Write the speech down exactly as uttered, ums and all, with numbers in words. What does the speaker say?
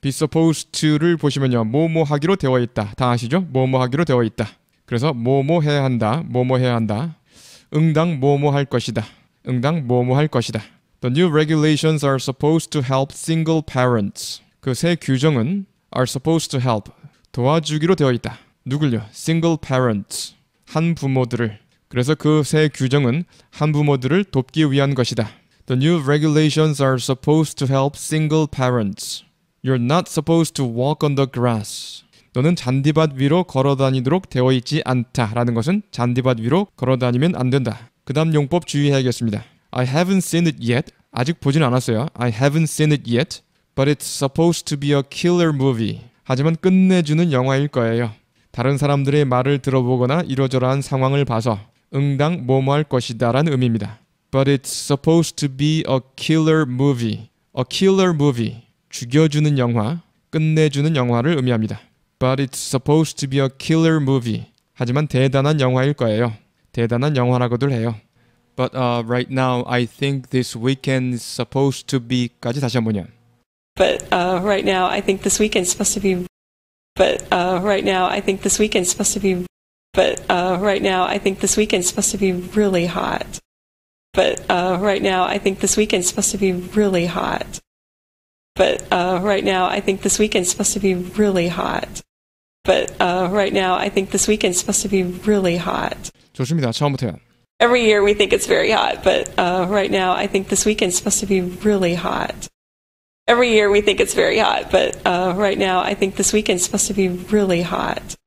be supposed to를 보시면요. 뭐뭐 하기로 되어 있다. 다 아시죠? 뭐뭐 하기로 되어 있다. 그래서 뭐뭐 해야 한다. 뭐뭐 해야 한다. 응당 뭐뭐 할 것이다. 응당 뭐뭐 할 것이다. The new regulations are supposed to help single parents. 그 새 규정은 are supposed to help. 도와주기로 되어 있다. 누굴요? Single parents. 한 부모들을. 그래서 그 새 규정은 한 부모들을 돕기 위한 것이다. The new regulations are supposed to help single parents. You're not supposed to walk on the grass. 너는 잔디밭 위로 걸어다니도록 되어 있지 않다. 라는 것은 잔디밭 위로 걸어다니면 안 된다. 그 다음 용법 주의해야겠습니다. I haven't seen it yet. 아직 보진 않았어요. I haven't seen it yet. But it's supposed to be a killer movie. 하지만 끝내주는 영화일 거예요. 다른 사람들의 말을 들어보거나 이러저러한 상황을 봐서 응당 뭐뭐 할 것이다 라는 의미입니다. But it's supposed to be a killer movie. A killer movie. 죽여주는 영화, 끝내주는 영화를 의미합니다. But it's supposed to be a killer movie. 하지만 대단한 영화일 거예요. 대단한 영화라고들 해요. But uh, right now I think this weekend is supposed to be 까지 다시 한번요. But uh, right now I think this weekend's supposed to be But uh, right now I think this weekend's supposed to be But uh, right now I think this weekend's supposed to be really hot. But uh, right now I think this weekend's supposed to be really hot. But uh, right now I think this weekend's supposed to be really hot. But uh, right now I think this weekend's supposed to be really hot. 좋습니다. 처음부터요. Every year we think it's very hot, but uh, right now I think this weekend's supposed to be really hot. Every year we think it's very hot, but uh, right now I think this weekend's supposed to be really hot.